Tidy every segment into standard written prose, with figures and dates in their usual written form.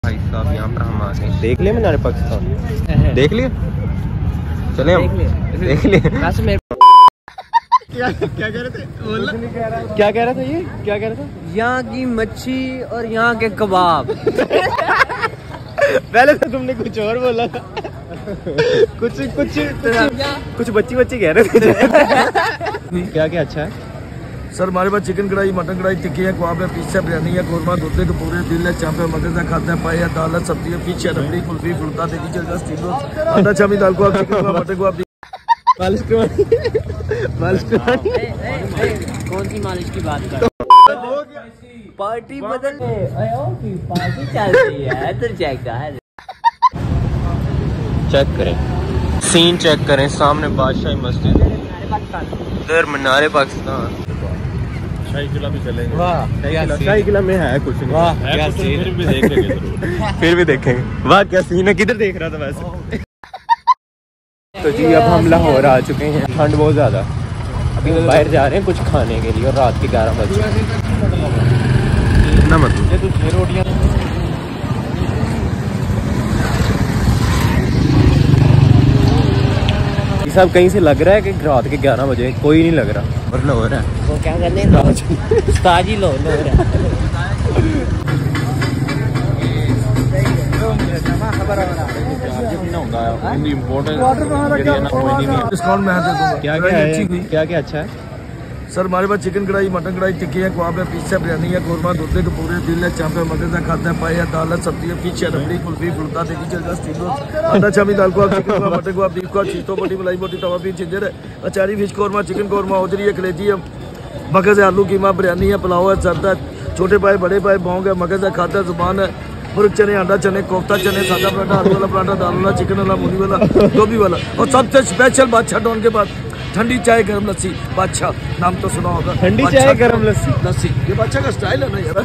भाई साहब यहाँ पर हम आ गए। देख लिया मीनार पाकिस्तान, देख लिया, चले हम देख लिया। क्या कह रहे थे? क्या कह रहा था ये? क्या कह रहा था? यहाँ की मच्छी और यहाँ के कबाब। पहले तो तुमने कुछ और बोला था। कुछ बच्ची कह रहे थे। क्या क्या अच्छा है सर? हमारे पास चिकन कढ़ाई, मटन कढ़ाई, टिक्की है, कबाब है, पिज्जा, बिरयानी है, कोरमा, दूधे के पूरे, दिल है, चाप है, मगज है, खाता है, पाई है, दाल है, सब्जी है, फिश है, रबड़ी, कुल्फी, फुलका, देगी चलता, स्टीम रोल, अंडा चामी, दाल को, चिकन को, मटन को, मालिश करवानी। कौन सी मालिश की बात कर? पार्टी बदल पार्टी चल रही है तो चेक करें, सीन चेक करें। सामने बादशाही मस्जिद, इधर मीनार पाकिस्तान। शाही किला भी चलेंगे। शाही किला में है कुछ नहीं। वाह क्या सीन, फिर भी देखेंगे। फिर भी देखेंगे। वाह क्या सीन है। किधर देख रहा था वैसे? तो जी अब हम लाहौर आ चुके हैं। ठंड बहुत ज्यादा, अभी हम बाहर जा रहे हैं कुछ खाने के लिए और रात के 11 बजे। ना मतलब रोटियाँ साहब कहीं से लग रहा है कि रात के 11 बजे कोई नहीं लग रहा और लाहौर है। वो क्या करने ताजी लो डिस्काउंट में क्या क्या अच्छा है सर? हमारे पास चिकन कढ़ाई, मटन कढ़ाई, टिक्की है, कबाब है, पिज्जा, बिरयानी है, कोरमा, दूधे के पूरे, दिल है, चाप है, मगज है, खाता है, पाई है, दाल है, सब्जी है, फिश है, रबड़ी, कुल्फी, फुलका, देगी चलता, स्टीम रोल, अंडा चामी, दाल को, चिकन को, मटन को, बीफ को, चीतो, बोटी, मलाई बोटी, तवा पीस, जिंजर है, achari, fish korma, chicken korma, hosiery है, कलेजी है, मगज है, आलू कीमा, बिरयानी है, पुलाव है, जर्दा है, छोटे पाए, बड़े पाए, भोंग है, मगज है, खाता है, जुबान है, मुर्ग चने, अंडा चने, कोफ्ता चने, सादा पराठा, आलू वाला पराठा, दाल वाला, चिकन वाला, मूली वाला, गोभी वाला, और सबसे स्पेशल बादशाह डॉन के बाद ठंडी चाय गरम लस्सी। बादशाह नाम तो सुना होगा। ठंडी चाय गरम लस्सी ये बादशाह का स्टाइल है ना यार।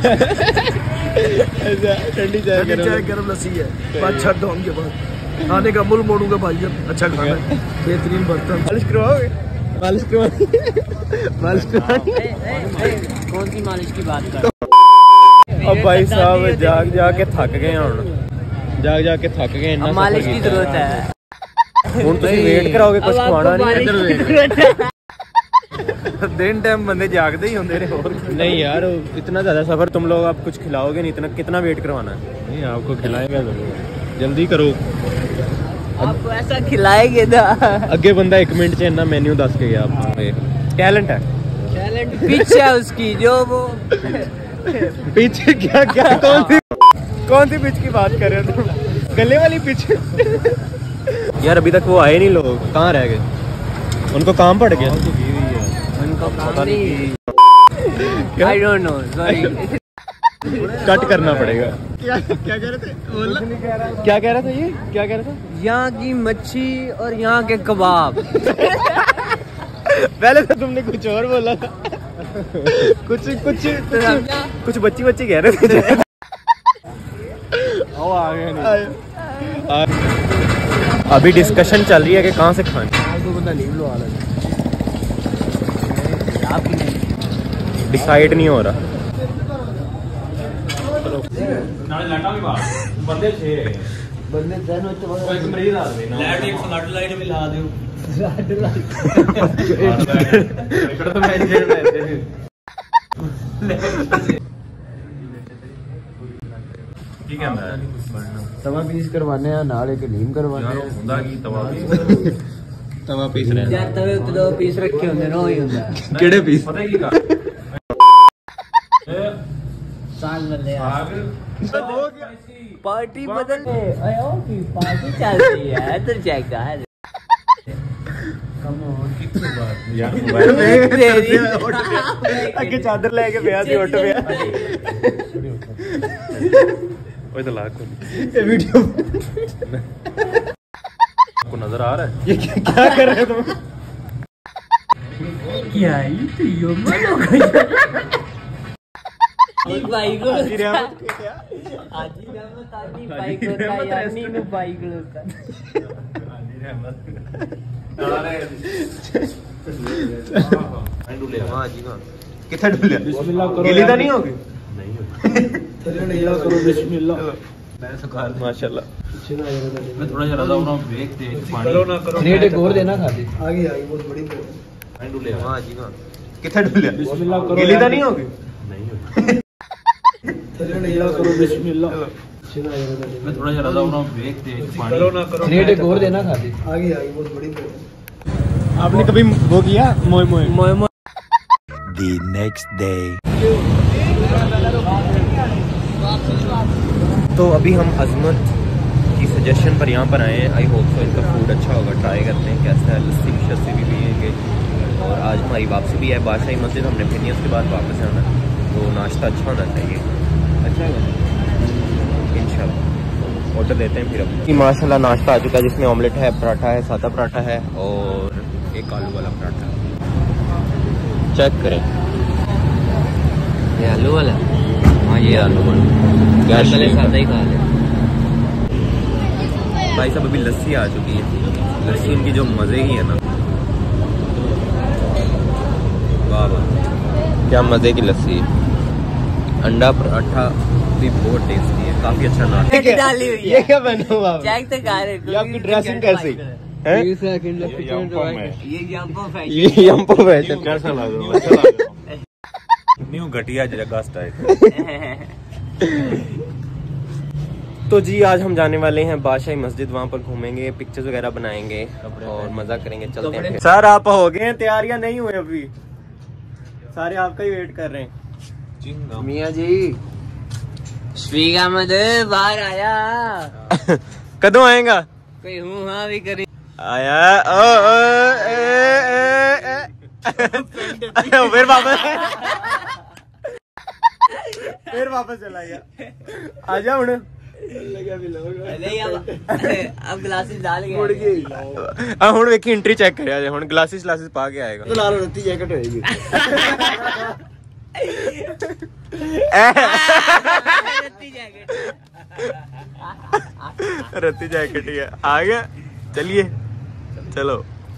ठंडी चाय गरम लस्सी है बादशाह डॉन के बाद। खाने का मुल मोड़ूंगा भाई, अच्छा खाना है, बेहतरीन बर्तन। मालिश करवाओगे? कौन सी मालिश की बात कर? अब भाई साहब जाग के थक गए हैं। जाग के थक गए। मालिश की जरूरत है। ਹੁਣ ਤੁਸੀਂ ਵੇਟ ਕਰਾਓਗੇ ਕੁਝ ਖਵਾਣਾ ਨਹੀਂ? दिन टाइम बंदे जागते ही होंगे। नहीं यार इतना ज्यादा सफर तुम लोग आप कुछ खिलाओगे नहीं, इतना कितना वेट करवाना है? नहीं आपको खिलाएगा जरूर, जल्दी करो। आपको ऐसा खिलाएंगे ना। अगे बंदा 1 मिनट से इतना मेन्यू दस के गया। टैलेंट है, टैलेंट पीछे है उसकी जो वो पीछे क्या कौन सी पिच की बात कर रहे हो तुम? गले वाली पिच? यार अभी तक वो आए नहीं लोग, कहाँ रह गए? उनको काम पड़ गया। उनको काम नहीं। I don't know, sorry। Cut करना पड़ेगा। क्या कह रहे थे? क्या कह रहा था ये? क्या कह रहा था? यहाँ की मच्छी और यहाँ के कबाब। पहले तो तुमने कुछ और बोला था। कुछ बच्ची कह रहे थे। आ गए नहीं। अभी डिस्कशन चल रही है कि कहाँ से खाने। डिसाइड नहीं हो रहा। तवा पीस करवाने नाल एक नीम करवाने तवा पीस रहे यार तवे तो 2 पीस रखे होंगे ना, ही होंगे। केड़े पीस? साग बदले पार्टी बदल पार्टी चल रही है तो जाएगा। अगे चादर लेके पिया सी उठ पिया। ओए तो लाख वीडियो को नजर आ रहा है। ये क्या कर रहे हो तुम? क्या ये तो यो मनो भाई को आजी रहमत आजी भाई को यार नीनू भाई को कितना डुलिया? गिली तो नहीं होगी? नहीं माशाल्लाह। मैं थोड़ा सा रहा हूं ब्रेक दे पानी प्लेट एक और देना खाली आगे आई बहुत बड़ी पानी डुले हां जी हां किथे डुलिया गिली तो नहीं होगी नहीं हो थले नहीं करो बिस्मिल्लाह मैं थोड़ा सा रहा हूं ब्रेक दे पानी प्लेट एक और देना खाली आगे आई बहुत बड़ी आपने कभी वो किया मोए मोए मोए मोए The next day. तो अभी हम अजमत की सजेशन पर यहाँ पर आए हैं। आई होप सो इनका फूड अच्छा होगा, ट्राई करते हैं कैसा है। लस्सी शस्सी भी पिएंगे और आज हमारी वापसी भी है बादशाही मस्जिद। हमने फिर उसके बाद वापस आना है तो नाश्ता अच्छा होना चाहिए। अच्छा है इंशाल्लाह ऑर्डर देते हैं फिर अब। माशाल्लाह नाश्ता आ चुका है जिसमें ऑमलेट है, पराठा है, सादा पराठा है और एक आलू वाला पराठा। चेक करें ये आलू वाला। हाँ ये आलू वाला क्या सादा ही खा ले। भाई साहब अभी लस्सी आ चुकी है। लस्सी इनकी जो मज़े की है ना, वाह वाह क्या मज़े की लस्सी है। अंडा पराठा भी बहुत टेस्टी है, काफ़ी अच्छा नाश्ता डाली हुई है। ये क्या बना हुआ है? चेक तो कर ये आपकी ड्रेसिंग कैसी है? ये यम्पो फैशन कैसा लग रहा है न्यू घटिया जगह स्टाइल। तो जी आज हम जाने वाले हैं बादशाही मस्जिद, वहाँ पर घूमेंगे, पिक्चर्स वगैरह बनाएंगे और मजा करेंगे। चलते हैं। सर आप हो गए हैं तैयार या नहीं हुए अभी? सारे आपका ही वेट कर रहे हैं। मियाँ जी स्पीक अहमद बाहर आया। कदों आएगा? कोई हूँ हाँ भी करी आया फिर वापस चला गया। आजा हुन अब ग्लासेस डाल गए। हुन वेखी एंट्री चेक करे हुन ग्लासेस पा के आएगा। तो लाल रत्ती जैकेट होएगी रत्ती जैकेट ही है। आ गया चलिए चलो।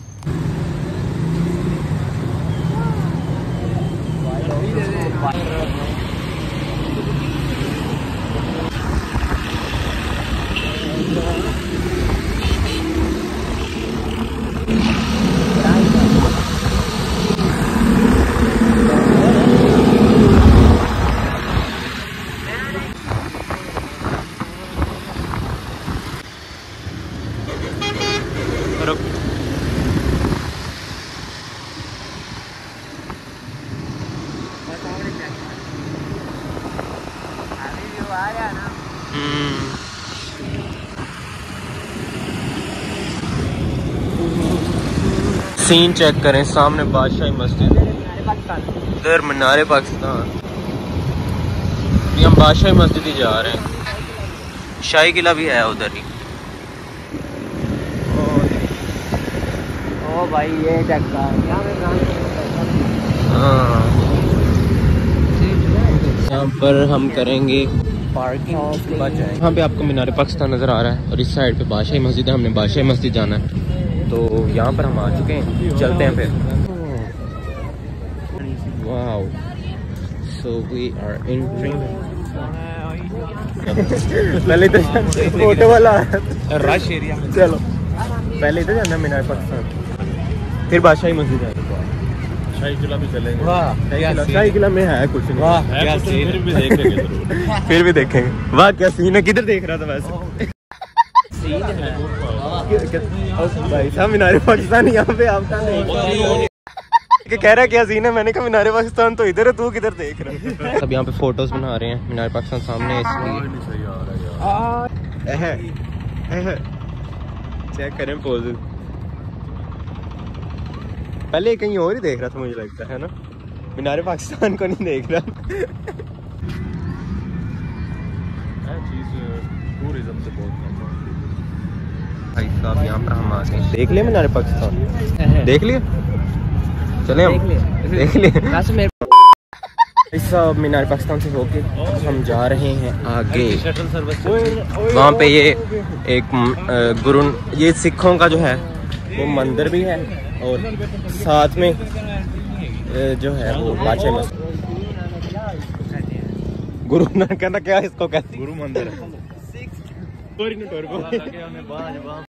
सीन चेक करें, सामने बादशाही मस्जिद, इधर मीनारे पाकिस्तान। हम बादशाही मस्जिद ही जा रहे हैं, शाही किला भी है उधर ही। ओ भाई ये चक्का यहाँ पर हम करेंगे पार्किंग के बाद जाएंगे। यहाँ पे आपको मीनारे पाकिस्तान नज़र आ रहा है और इस साइड पे बादशाही मस्जिद है। हमने बादशाही मस्जिद जाना है तो यहाँ पर हम आ चुके हैं, चलते हैं फिर। Wow so we are entering. पहले इधर फोटो वाला रश एरिया में चलो पहले इधर जाना मीनार पाकिस्तान फिर बादशाही मस्जिद है। शाही किला भी चलेंगे। शाही किला में है कुछ नहीं। वाह क्या सीन भी देखेंगे जरूर। फिर भी देखेंगे। वाह क्या सीन है, किधर देख रहा था वैसे? सीन है भाई साहब मीनारे पाकिस्तान यहाँ पे आपका नहीं कह रहा क्या सीन है? मैंने कहा मीनारे पाकिस्तान तो इधर है, तू किधर देख रहा है? सब यहाँ पे फोटोज बना रहे हैं, मीनारे पाकिस्तान सामने है इसलिए। चेक करें पोजेस। पहले कहीं और ही देख रहा था मुझे लगता है ना, मीनारे पाकिस्तान को नहीं देख रहा। टूरिज्म से बहुत भाई साहब यहाँ पर हम आ गए। देख लिया मीनारे पाकिस्तान? देख लिया? चले हम देख लिए। सब मीनार पाकिस्तान से होके हम जा रहे हैं आगे। शटल सर्विस वहाँ पे ये एक गुरु, ये सिखों का जो है वो मंदिर भी है और साथ में जो है वो बादशाही मस्जिद। गुरु नानक कहना क्या इसको कहते गुरु मंदिर टर्बो